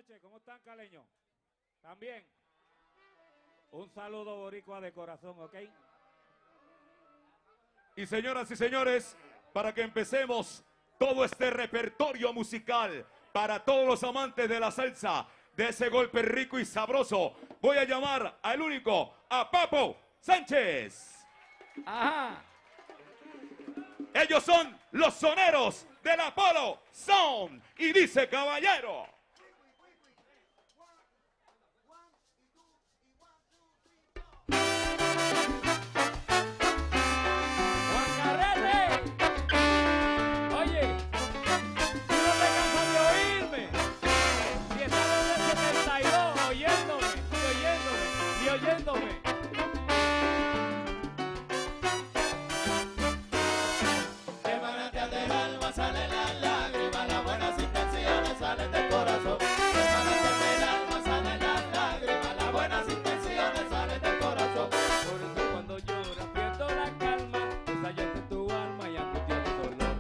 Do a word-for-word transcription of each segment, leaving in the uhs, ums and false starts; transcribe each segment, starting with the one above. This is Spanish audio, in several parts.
noches, ¿cómo están, caleños? ¿También? Un saludo boricua de corazón, ¿ok? Y señoras y señores, para que empecemos todo este repertorio musical para todos los amantes de la salsa, de ese golpe rico y sabroso, voy a llamar al único, a Papo Sánchez. Ajá. Ellos son los soneros del Apollo Sound. Y dice, caballero. Oyéndome. De manantial del alma salen las lágrimas, las buenas intenciones salen del corazón. De manantial del alma salen las lágrimas, las buenas intenciones salen del corazón. Por eso cuando lloras pierdo la calma, desayate tu alma y angustia de dolor.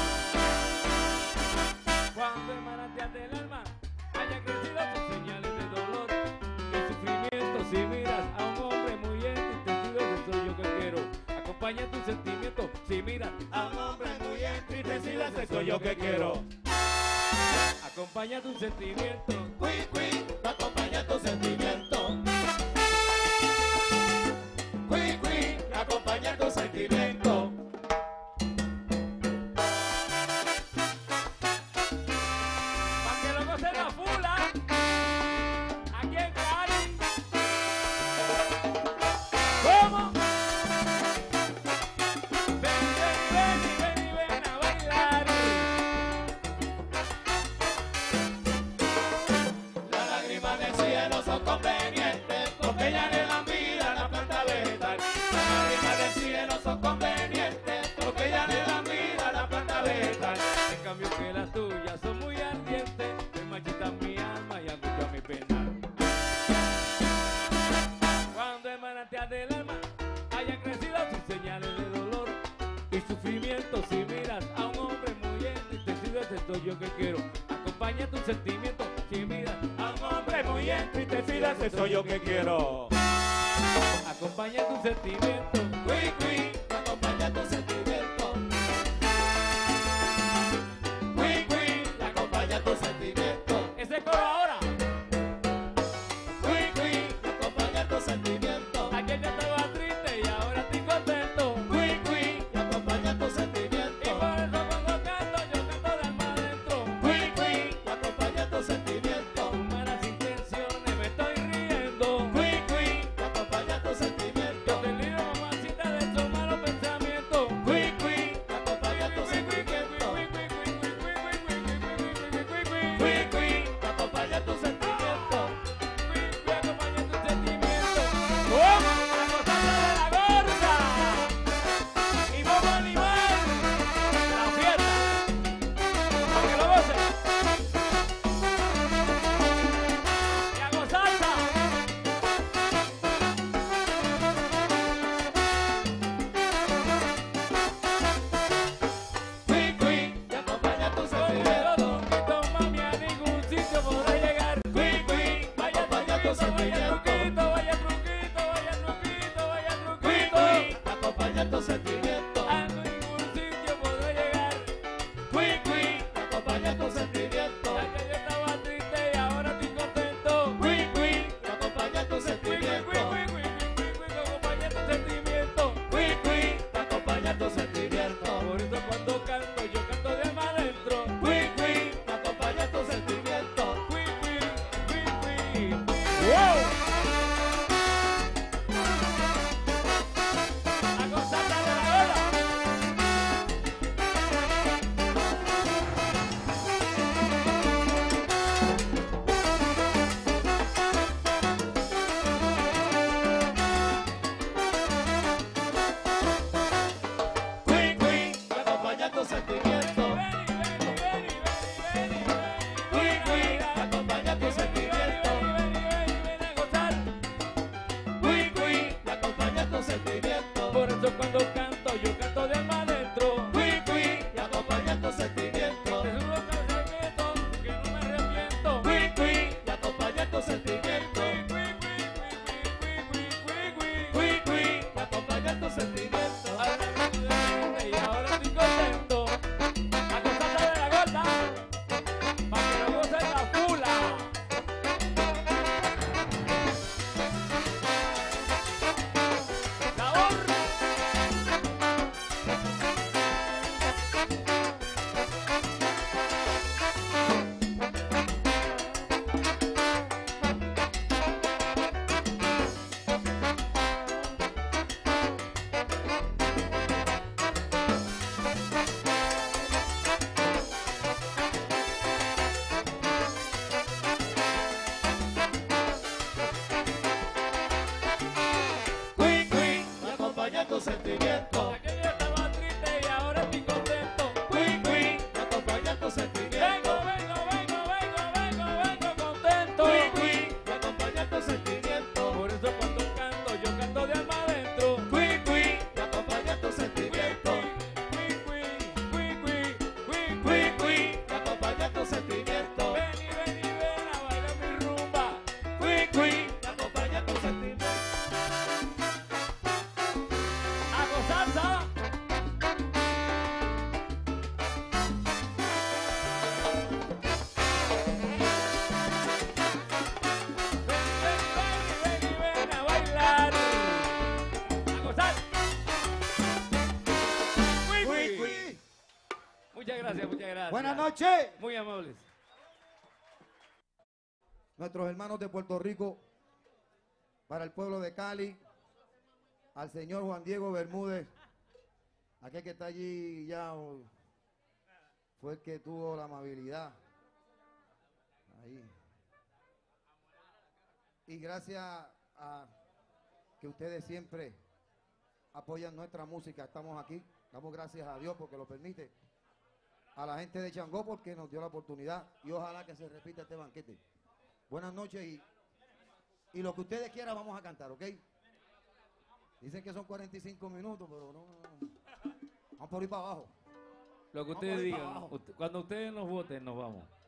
Cuando el manantial del alma haya crecido tus señales de dolor y sufrimiento, si miras a un hombre muy entristecido, ese soy yo que quiero. Acompaña tu sentimiento, si miras a un hombre muy entristecido, ese soy yo que quiero. Acompaña tu sentimiento. Cui, cui, acompaña tu sentimiento. Cui, cui, acompaña tu sentimiento. Pa' que lo gocen la fula, aquí en Cali. ¿Cómo? Ven, ven, ven y ven y ven a bailar. Las lágrimas del cielo son convenientes, porque ya le dan vida a la planta vegetal. Las lágrimas del cielo son convenientes, porque ya le dan vida a la planta vegetal. En cambio que las tuyas son muy ardientes, me marchitan mi alma y angustia mi pena. Cuando el manantial del alma haya crecido sus señales de dolor y sufrimiento, si miras a un hombre muy entristecido, ese soy yo que quiero. Acompaña tu sentimiento, si miras a un hombre muy entristecido, ese soy yo que quiero. Acompaña tu sentimiento. Cui, cui, acompaña tu sentimiento. Cui, cui, acompaña tu sentimiento. Ese coro ahora. Cui, cui, acompaña tu sentimiento. Ayer yo estaba triste y ahora estoy contento. Cui, cui, acompaña tu Y sentimiento. por eso cuando canto, yo canto de alma adentro. Cui, cui, acompaña tu sentimiento. Con malas intenciones me estoy riendo. Cui, cui, acompaña tu Yo sentimiento. te libro, mamacita, de esos malos gracias. Buenas noches. Muy amables. Nuestros hermanos de Puerto Rico, para el pueblo de Cali, al señor Juan Diego Bermúdez, aquel que está allí ya oh, fue el que tuvo la amabilidad. Ahí. Y gracias a que ustedes siempre apoyan nuestra música, estamos aquí. Damos gracias a Dios porque lo permite. A la gente de Changó porque nos dio la oportunidad y ojalá que se repita este banquete. Buenas noches y, y lo que ustedes quieran vamos a cantar, ¿ok? Dicen que son cuarenta y cinco minutos, pero no, no, no. Vamos por ahí para abajo. Lo que Vamos ustedes por ahí para digan. abajo. Usted- cuando ustedes nos voten, nos vamos.